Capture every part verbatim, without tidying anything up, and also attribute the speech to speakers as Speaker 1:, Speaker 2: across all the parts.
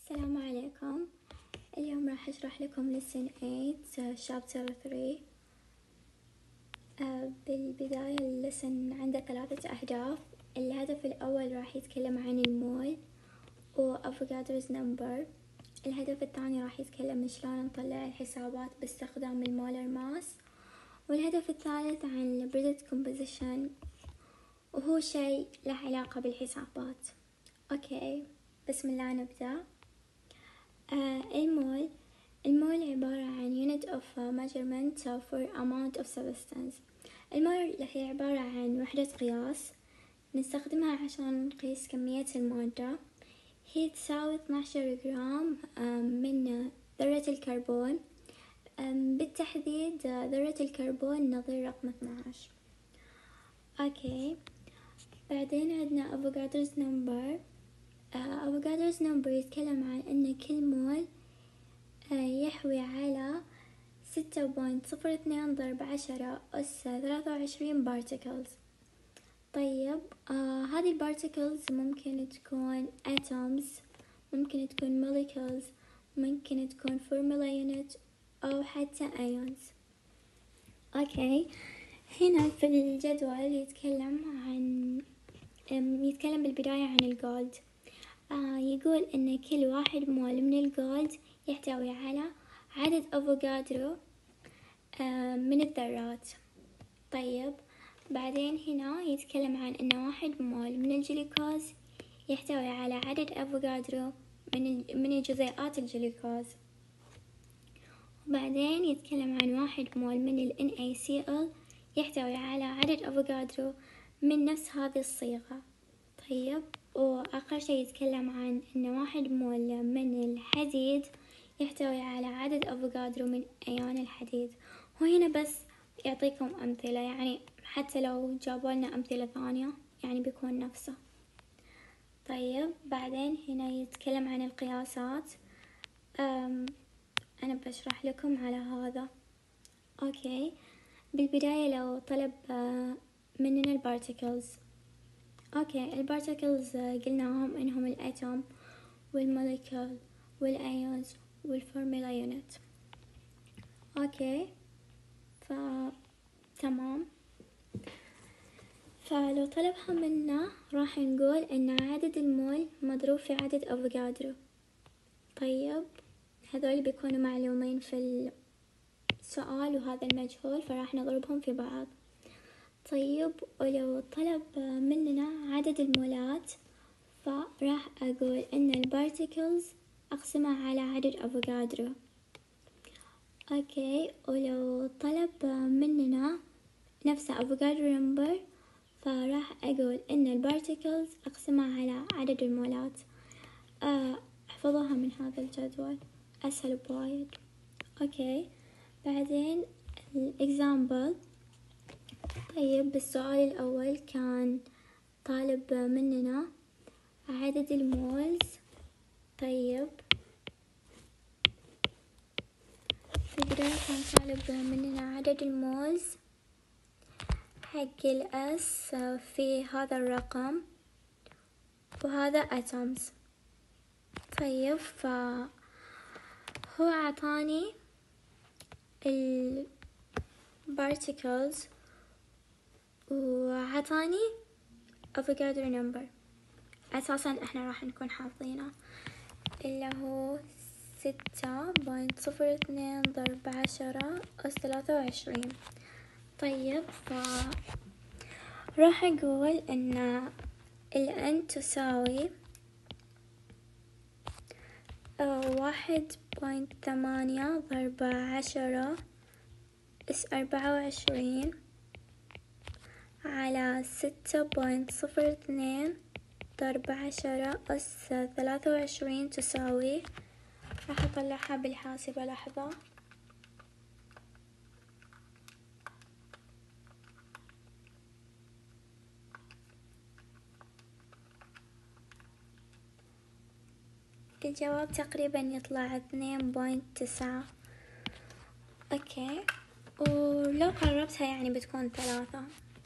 Speaker 1: السلام عليكم. اليوم راح أشرح لكم lesson eight chapter three. آه بالبداية اللسن عنده ثلاثة أهداف. الهدف الأول راح يتكلم عن المول و Avogadro's number. الهدف الثاني راح يتكلم شلون نطلع الحسابات باستخدام المولر ماس. والهدف الثالث عن product composition وهو شيء له علاقة بالحسابات. أوكي، بسم الله نبدأ. آه المول المول عبارة عن unit of measurement for amount of substance. المول هي عبارة عن وحدة قياس نستخدمها عشان نقيس كمية المادة. هي تساوي اثنا عشر جرام من ذرة الكربون، بالتحديد ذرة الكربون نظير رقم اثنا عشر. اوكي، بعدين عندنا Avogadro's number. Avogadro's number يتكلم عن ان كل مول يحوي على ستة بوينت صفر اثنين ضرب عشرة أس ثلاثة وعشرين بارتيكلز. طيب آه هذه البارتيكلز ممكن تكون atoms، ممكن تكون molecules، ممكن تكون formula unit أو حتى ions. أوكي، هنا في الجدول يتكلم عن يتكلم بالبداية عن الجولد. آه يقول إن كل واحد مول من الجولد يحتوي على عدد أفوغادرو آه من الذرات. طيب بعدين هنا يتكلم عن إن واحد مول من الجلوكوز يحتوي على عدد أفوغادرو من من جزيئات الجلوكوز. وبعدين يتكلم عن واحد مول من ال إن إيه سي إل يحتوي على عدد أفوغادرو من نفس هذه الصيغة. طيب، وآخر شيء يتكلم عن إن واحد مول من الحديد يحتوي على عدد أفوغادرو من أيون الحديد. وهنا بس يعطيكم أمثلة، يعني حتى لو جابوا لنا أمثلة ثانية يعني بيكون نفسه. طيب بعدين هنا يتكلم عن القياسات. أم أنا بشرح لكم على هذا. أوكي، بالبداية لو طلب مننا البارتيكلز. أوكي، البارتيكلز قلناهم إنهم الأتوم والموليكول والأيونز والفورمولا يونت. أوكي، ف تمام. فلو طلبها منا راح نقول إن عدد المول مضروب في عدد أفوغادرو. طيب هذول بيكونوا معلومين في السؤال وهذا المجهول، فراح نضربهم في بعض. طيب ولو طلب مننا عدد المولات فراح أقول إن البارتيكلز أقسمها على عدد أفوغادرو. أوكي، ولو طلب مننا نفس أفوغادرو نمبر فراح أقول إن البارتيكلز أقسمها على عدد المولات. أه احفظوها من هذا الجدول أسهل بوايد. أوكي، بعدين الإكزامبل. طيب بالسؤال الأول كان طالب مننا عدد المولز. طيب في البداية كان طالب مننا عدد المولز حق الأس في هذا الرقم وهذا atoms. طيب فهو عطاني ال particles وعطاني Avogadro number أساسا احنا راح نكون حافظينه اللي هو ستة بوينت صفر اثنين ضرب عشرة أس ثلاثة وعشرين. طيب ف راح أقول إن ال N تساوي واحد بوينت ثمانية ضرب عشرة أس أربعة وعشرين على ستة بوينت صفر اثنين ضرب عشرة أس ثلاثة وعشرين تساوي. راح أطلعها بالحاسبة لحظة. الجواب تقريبا يطلع اثنين بوينت تسعة. اوكي، ولو قربتها يعني بتكون ثلاثة.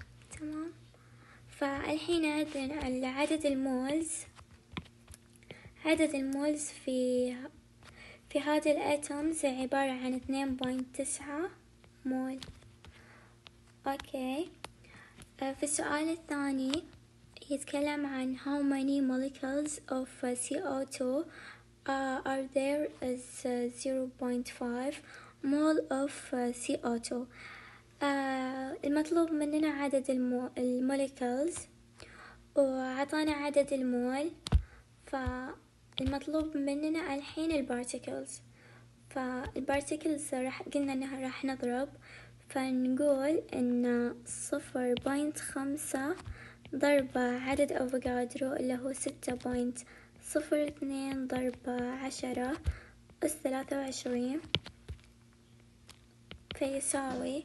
Speaker 1: تمام، فالحين عندنا عدد المولز عدد المولز في في هذه الاتومز عبارة عن اثنين فاصلة تسعة مول. اوكي. في السؤال الثاني يتكلم عن how many molecules of C O two uh, are there as zero point five mole of C O two. uh, المطلوب مننا عدد المو... الموليكولز وعطانا عدد المول، فالمطلوب مننا الحين البارتيكلز. فالبارتيكلز راح قلنا انها راح نضرب، فنقول ان صفر بوينت خمسة ضرب عدد افوغادرو اللي هو ستة بوينت صفر اثنين ضرب عشرة أس ثلاثة وعشرين، فيساوي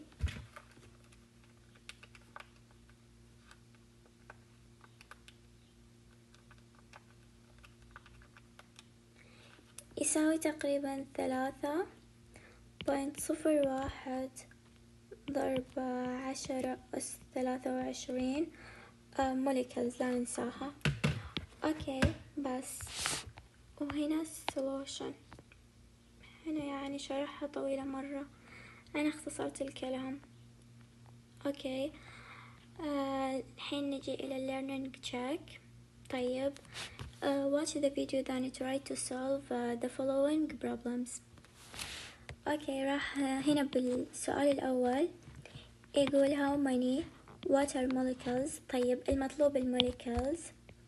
Speaker 1: يساوي تقريبا ثلاثة بوينت صفر واحد ضرب عشرة أس ثلاثة وعشرين موليكولز، لا ننساها. اوكي بس. وهنا السولوشن، هنا يعني شرحها طويلة مرة، أنا اختصرت الكلام. اوكي. آه، الحين نجي إلى learning check. طيب uh, watch the video then try to solve uh, the following problems. اوكي. راح هنا بالسؤال الأول يقول how many water molecules. طيب المطلوب الموليكولز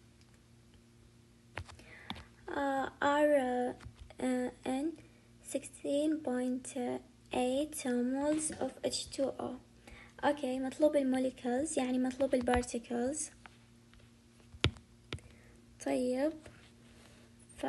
Speaker 1: uh, are uh, uh, in sixteen point eight moles of H two O. اوكي. مطلوب الموليكولز يعني مطلوب البارتيكلز. طيب ف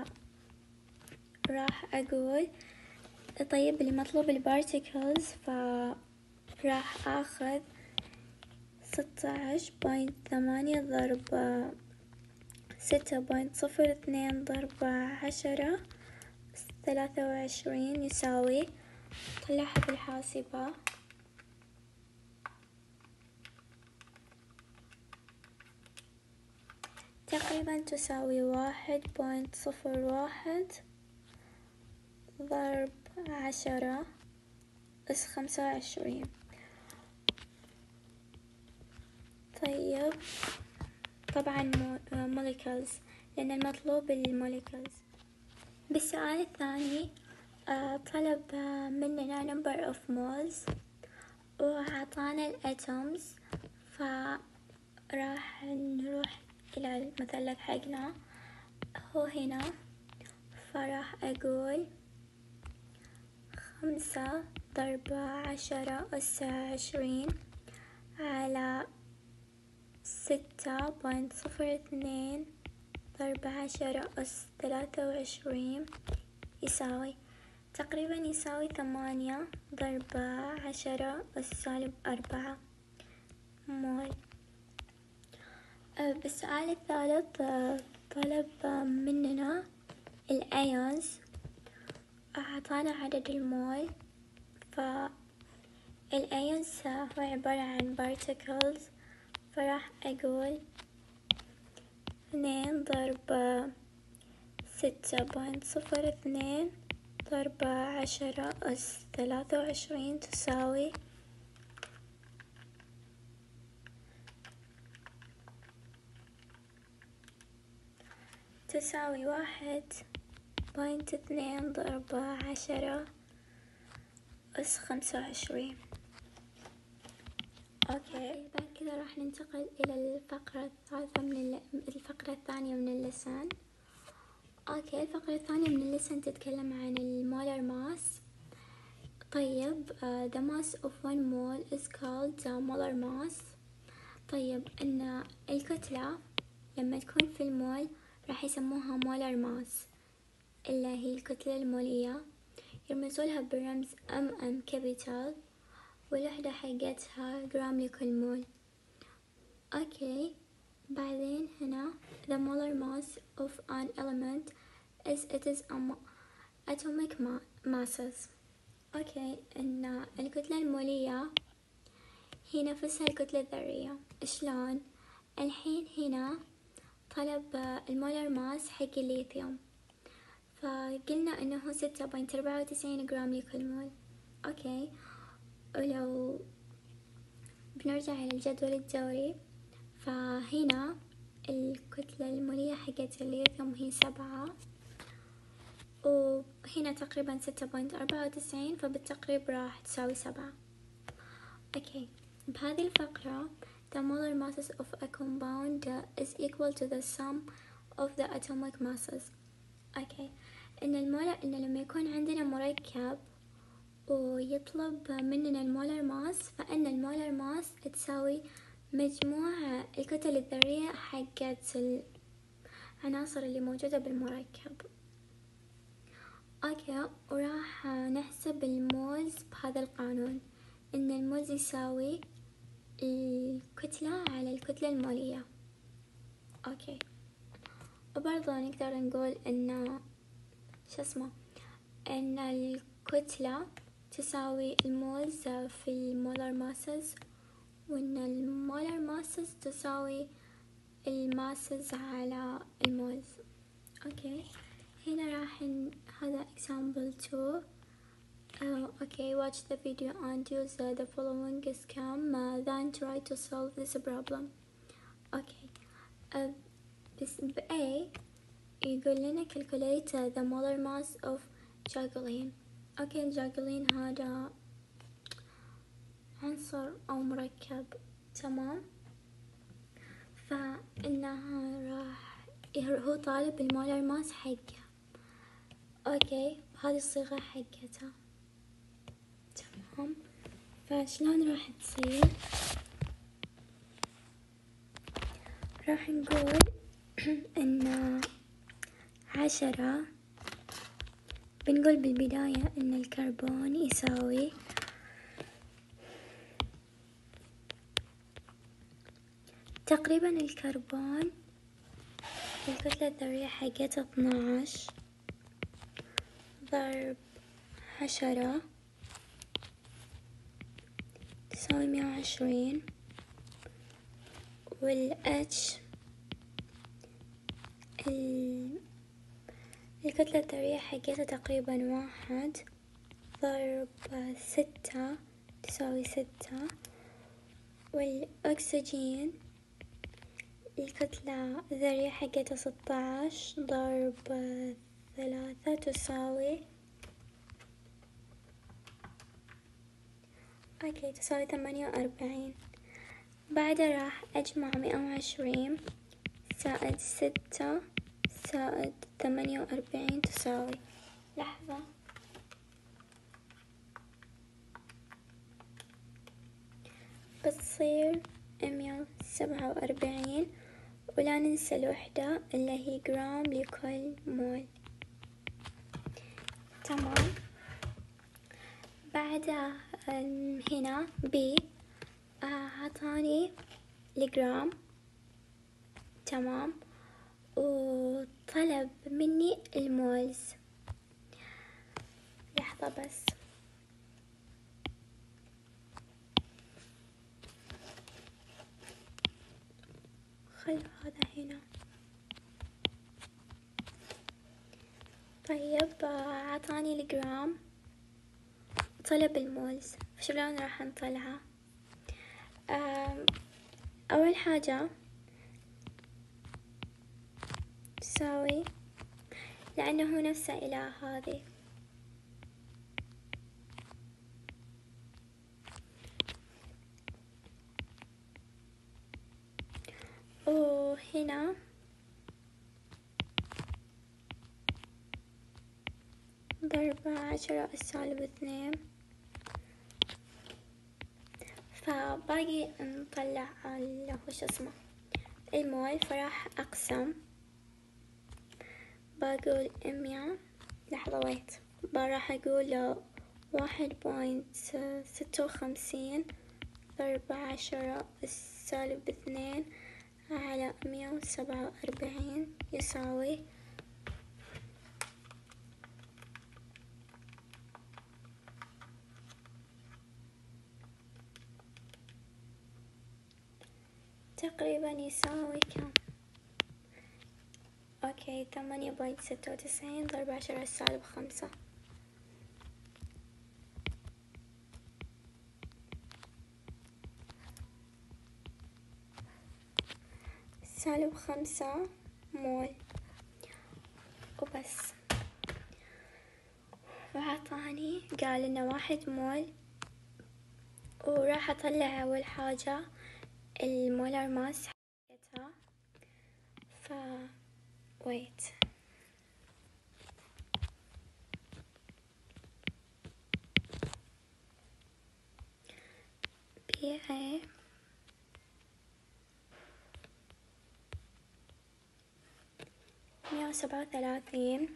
Speaker 1: راح اقول طيب اللي مطلوب البارتيكلز فراح اخذ ستة عشر بوينت ثمانية ضرب ستة بوينت صفر اثنين ضرب عشرة ثلاثة وعشرين يساوي، طلعها بالحاسبة، تقريبا تساوي واحد بوينت صفر واحد ضرب عشرة أس خمسة وعشرين. طيب طبعا موليكولز لأن المطلوب الموليكولز. بالسؤال الثاني طلب مننا number of moles وعطانا الاتومز، فراح نروح إلى المثلث حقنا هو هنا، فراح أقول خمسة ضرب عشرة أس عشرين على ستة بوينت صفر اثنين ضرب عشرة أس ثلاثة وعشرين يساوي تقريبا يساوي ثمانية ضرب عشرة أس سالب أربعة مول. بالسؤال الثالث طلب مننا الأيونز، أعطانا عدد المول، فالأيونز هو عبارة عن particles، فراح أقول اثنين ضرب ستة بوينت صفر اثنين ضرب عشرة أس ثلاثة وعشرين تساوي تساوي واحد بوينت اثنين ضرب عشرة أس خمسة وعشرين. اوكي بعد كذا راح ننتقل الى الفقرة الثالثة من الفقرة الثانية من اللسان. اوكي الفقرة الثانية من اللسان تتكلم عن المولر ماس. طيب uh, the mass of one mole is called the molar mass. طيب ان الكتلة لما تكون في المول راح يسموها molar mass اللي هي الكتلة المولية، يرمزولها بالرمز ام ام capital، والوحدة حقتها جرام لكل مول. اوكي بعدين هنا the molar mass of an element is its atomic masses. اوكي ان الكتلة المولية هي نفسها الكتلة الذرية. شلون؟ الحين هنا طلب المولر ماس حق الليثيوم، فقلنا انه ستة بوينت أربعة وتسعين جرام لكل مول. اوكي، ولو بنرجع إلى الجدول الدوري، فهنا الكتلة المولية حقت الليثيوم هي سبعة، وهنا تقريبا ستة بوينت أربعة وتسعين، فبالتقريب راح تساوي سبعة. اوكي، بهذه الفقرة the molar masses of a compound is equal to the sum of the atomic masses. اوكي، ان المولر ان لما يكون عندنا مركب ويطلب مننا المولر ماس، فان المولر ماس تساوي مجموع الكتل الذرية حقت العناصر اللي موجودة بالمركب. اوكي، وراح نحسب المولز بهذا القانون، ان المولز يساوي الكتلة على الكتلة المولية. اوكي، وبرضه نقدر نقول ان شو اسمه ان الكتلة تساوي المولز في المولر ماسز، وان المولر ماسز تساوي الماسز على المولز. اوكي، هنا راح ن... هذا example two. Uh, okay, watch the video and use uh, the following scheme uh, then try to solve this problem. Okay, uh, بس ب A يقول لنا calculate uh, the molar mass of جاكولين. اوكي، الجاكولين هذا عنصر او مركب، تمام، فانها راح هو طالب المولر ماس حقه. اوكي، بهذه الصيغة حقتها، تمام. فشلون راح تصير؟ راح نقول ان عشرة، بنقول بالبداية ان الكربون يساوي تقريبا الكربون الكتلة الذرية حقتها اثناعش ضرب عشرة تساوي مية وعشرين، والاتش الكتلة الذرية حقتها تقريبا واحد ضرب ستة تساوي ستة، والأكسجين الكتلة الذرية حقتها ستاش ضرب ثلاثة تساوي اوكي تساوي ثمانية وأربعين. بعدها راح أجمع مئة وعشرين زائد ستة زائد ثمانية وأربعين تساوي، لحظة، بتصير مية وسبعة وأربعين، ولا ننسى الوحدة اللي هي جرام لكل مول، تمام. بعدها هنا بي عطاني الجرام، تمام، وطلب مني المولز. لحظة بس، خلوا هذا هنا. طيب عطاني الجرام طلب المولز، فشلون راح نطلعها؟ أول حاجة تساوي، لأنه هو نفسه إلى هذه، وهنا ضرب عشرة السالب اثنين، فباقي نطلع اللي هو شو اسمه المول، فراح أقسم بقول مية، لحظة ويت، راح أقول واحد بوينت ستة وخمسين ضرب عشرة السالب اثنين على مية وسبعة وأربعين يساوي تقريبا يساوي كم؟ اوكي ثمانية بوينت ستة وتسعين ضرب عشرة سالب خمسة. سالب خمسة مول وبس. وعطاني قال انه واحد مول، وراح اطلع اول حاجة المولر ماس حقتها. ف ويت بي اي مية وسبعة وثلاثين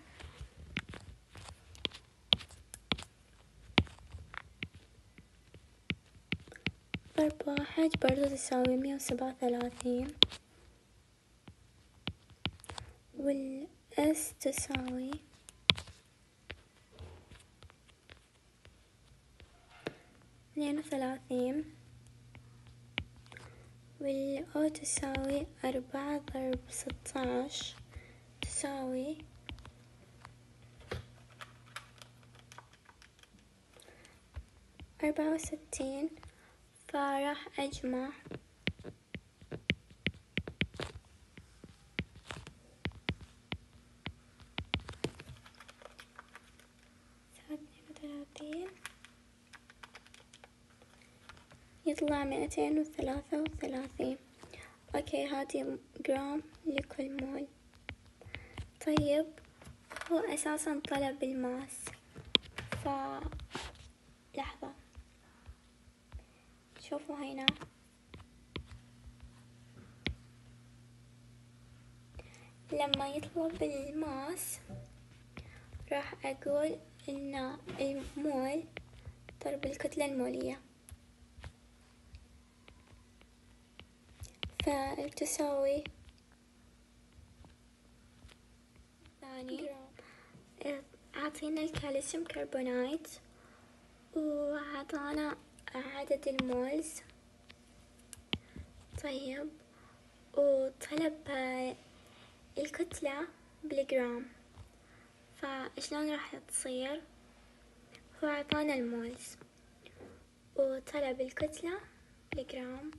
Speaker 1: ضرب واحد برضو تساوي مية وسبعة وثلاثين، والاس تساوي اثنين وثلاثين، والاو تساوي أربعة ضرب ستة عشر تساوي أربعة وستين. فراح أجمع اثنين وثلاثين يطلع مئتين وثلاثة وثلاثين. اوكي هذه جرام لكل مول. طيب هو اساسا طلب الماس، ف لحظة شوفوا هنا لما يطلب الماس راح اقول ان المول ضرب الكتلة المولية، فتساوي ثاني عطينا الكالسيوم كربونات وعطانا عدد المولز. طيب وطلب الكتلة بالجرام، فشلون راح تصير؟ هو عطانا المولز وطلب الكتلة بالجرام،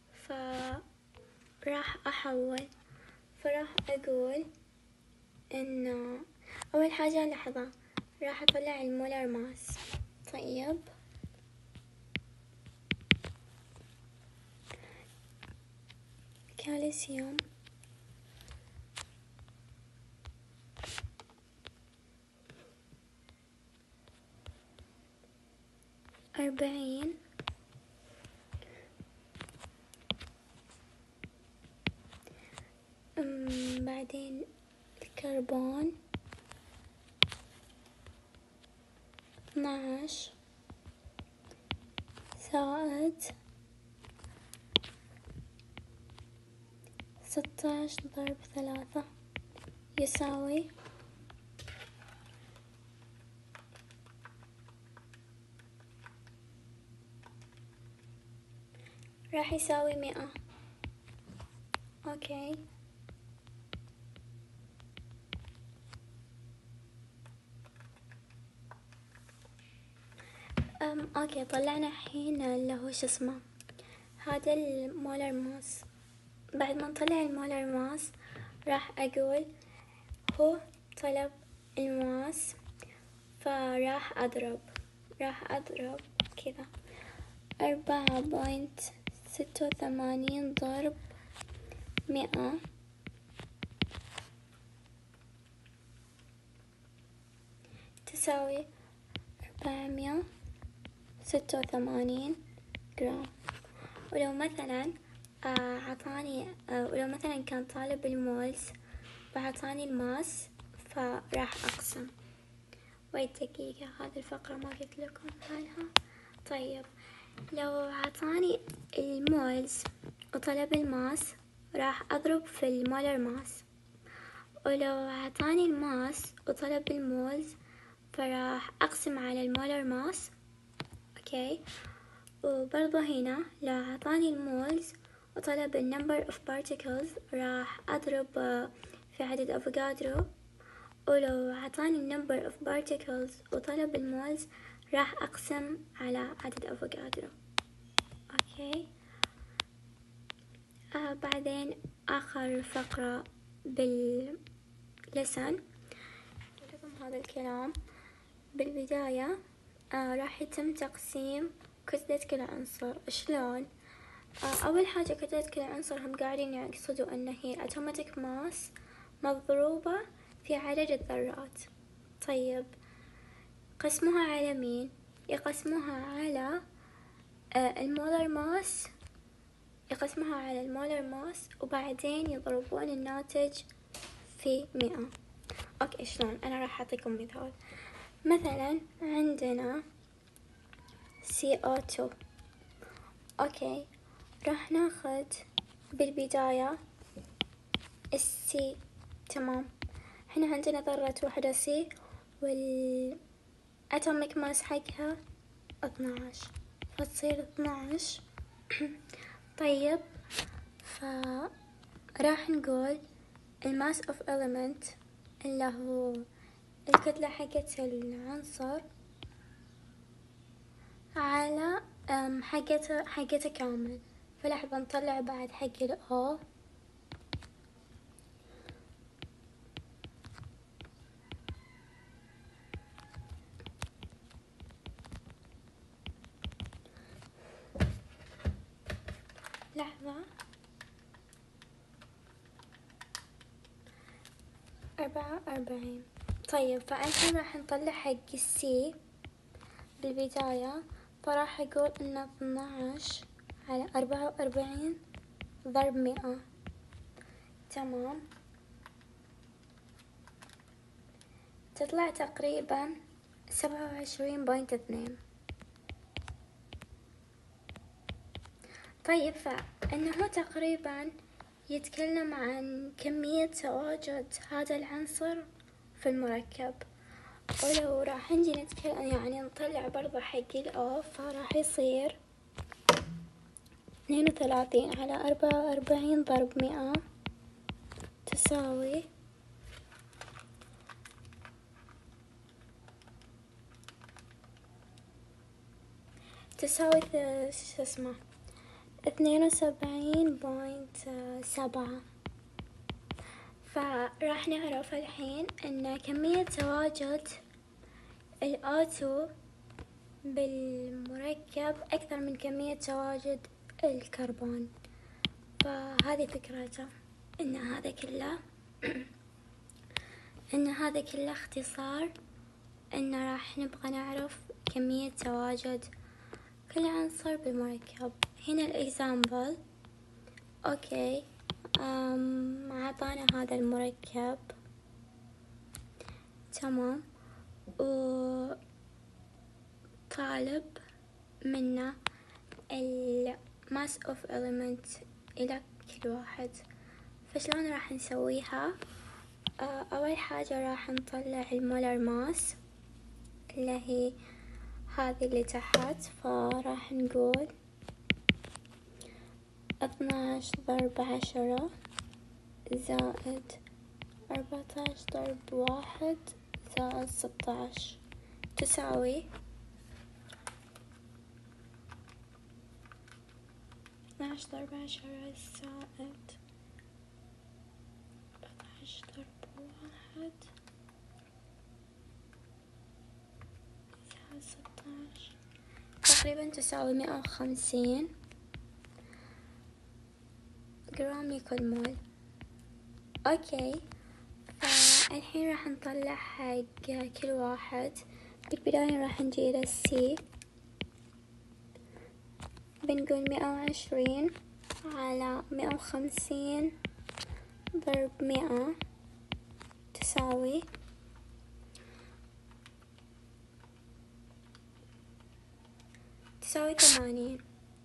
Speaker 1: فراح أحول. فراح أقول إنه أول حاجة لحظة راح أطلع المولر ماس. طيب كالسيوم أربعين، بعدين الكربون اثناعش زائد ستاش ضرب ثلاثة يساوي راح يساوي مئة. اوكي أم اوكي طلعنا الحين اللي هو شو اسمه هذا المولر ماس. بعد ما نطلع المولر ماس راح اقول هو طلب الماس، فراح اضرب راح اضرب كذا أربعة بوينت ستة وثمانين ضرب مئة تساوي أربعمية ستة وثمانين جرام. ولو مثلا آه عطاني آه ولو مثلا كان طالب المولز وعطاني الماس فراح أقسم. ويت دقيقة هذه الفقرة ما قلت لكم عنها. طيب لو عطاني المولز وطلب الماس راح أضرب في المولر ماس، ولو عطاني الماس وطلب المولز فراح أقسم على المولر ماس. أوكي وبرضه هنا لو عطاني المولز وطلب النمبر of particles راح أضرب في عدد أفوكادرو، ولو عطاني number of particles وطلب المولز راح أقسم على عدد أفوكادرو. أوكي. آه بعدين آخر فقرة باللسن لكم هذا الكلام. بالبداية آه راح يتم تقسيم كتلة كل عنصر. شلون؟ آه أول حاجة كتلة كل عنصر هم قاعدين يقصدوا أن هي الأتوميتك ماس مضروبة في عدد الذرات. طيب قسموها على مين؟ يقسموها على آه المولر ماس يقسموها على المولر ماس وبعدين يضربون الناتج في مئة. أوكي شلون؟ أنا راح أعطيكم مثال. مثلا عندنا سي أو تو. أوكي راح ناخد بالبداية السي. تمام. هنا عندنا ذرة واحدة سي والأتوميك ماس حقها اثناعش، فتصير اثناعش. طيب فراح نقول الماس اوف إليمنت اللي هو الكتلة حقت العنصر على حقته حقته كامل. فلحظة نطلع بعد حق الأو. لحظة. أربعة وأربعين. طيب فالحين راح نطلع حق السي بالبداية. فراح أقول إنه اثناعش على أربعة وأربعين ضرب مئة. تمام. تطلع تقريبا سبعة وعشرين بوينت اثنين. طيب فإنه تقريبا يتكلم عن كمية تواجد هذا العنصر في المركب. ولو راح نجي نتكلم يعني نطلع برضه حق الأو فراح يصير اثنين وثلاثين على أربعة وأربعين ضرب مئة تساوي تساوي شو اسمه اثنين وسبعين بوينت سبعة. فراح نعرف الحين ان كمية تواجد الأوتو بالمركب أكثر من كمية تواجد الكربون. فهذه فكرته، إن هذا كله إن هذا كله اختصار إن راح نبغى نعرف كمية تواجد كل عنصر بالمركب. هنا الإكزامبل. أوكي أم عطانا هذا المركب. تمام. وطالب منا الماس اوف إليمنت إلى كل واحد. فشلون راح نسويها؟ أول حاجة راح نطلع المولر ماس اللي هي هذه اللي تحت. فراح نقول اثناعش ضرب عشرة زائد أربعتاش ضرب واحد زائد ستاش تساوي اثناعش ضرب عشرة زائد أربعتاش ضرب واحد زائد ستاش تقريبا تساوي مئة وخمسين جرام لكل مول. اوكي فالحين راح نطلع حق كل واحد. بالبداية راح نجي إلى السي. بنقول مئة وعشرين على مئة وخمسين ضرب مئة تساوي تساوي ثمانين.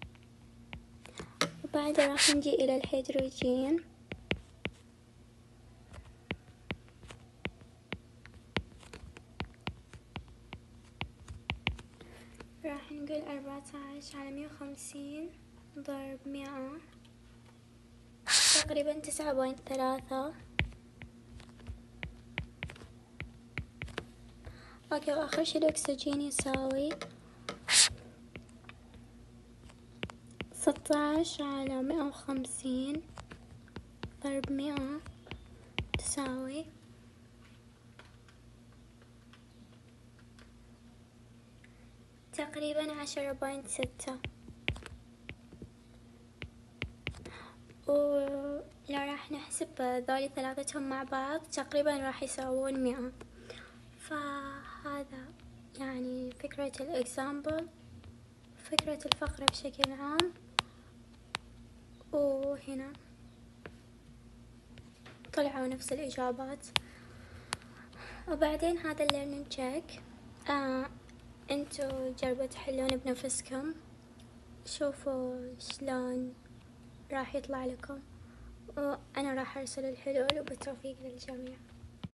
Speaker 1: وبعدها راح نجي إلى الهيدروجين. راح نقول أربعتاش على مئة وخمسين ضرب مئة تقريبا تسعة بوينت ثلاثة اوكي، واخر شي الاكسجين يساوي ستة عشر على مئة وخمسين ضرب مئة تساوي تقريبا عشرة بوينت ستة. ولو راح نحسب ذولي ثلاثتهم مع بعض تقريبا راح يساوون مئة. فهذا يعني فكرة الإكزامبل، فكرة الفقرة بشكل عام. وهنا طلعوا نفس الإجابات. وبعدين هذا الليرنينج تشيك، آه انتوا جربوا تحلون بنفسكم، شوفوا شلون راح يطلع لكم، وأنا راح أرسل الحلول، وبالتوفيق للجميع.